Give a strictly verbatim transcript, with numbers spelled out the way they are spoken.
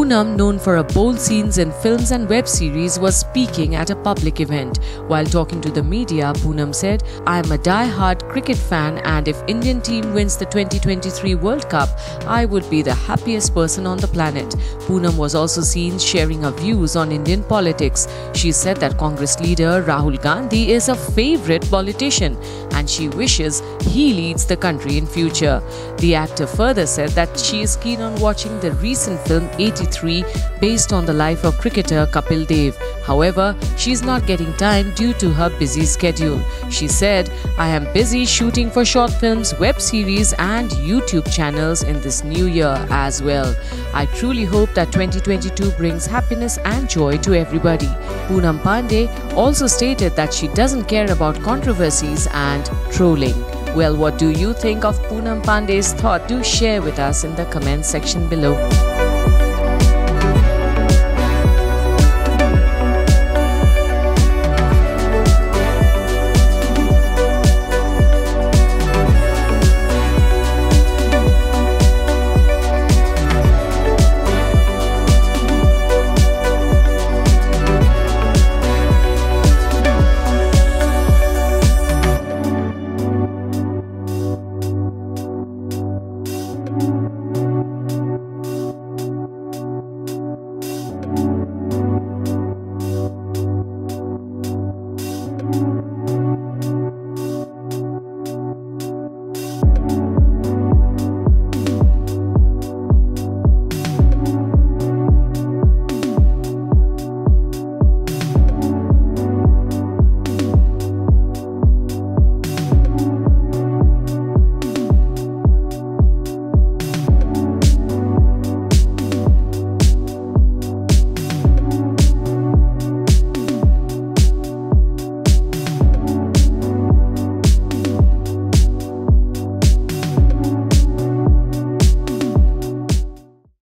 Poonam, known for her bold scenes in films and web series, was speaking at a public event. While talking to the media, Poonam said, "I am a die-hard cricket fan, and if Indian team wins the twenty twenty-three World Cup, I would be the happiest person on the planet." Poonam was also seen sharing her views on Indian politics. She said that Congress leader Rahul Gandhi is a favorite politician and she wishes he leads the country in future. The actor further said that she is keen on watching the recent film eighty-three based on the life of cricketer Kapil Dev. However, she is not getting time due to her busy schedule. She said, "I am busy shooting for short films, web series and YouTube channels in this new year as well. I truly hope that twenty twenty-two brings happiness and joy to everybody." Poonam Pandey also stated that she doesn't care about controversies and trolling. Well, what do you think of Poonam Pandey's thought? Do share with us in the comment section below.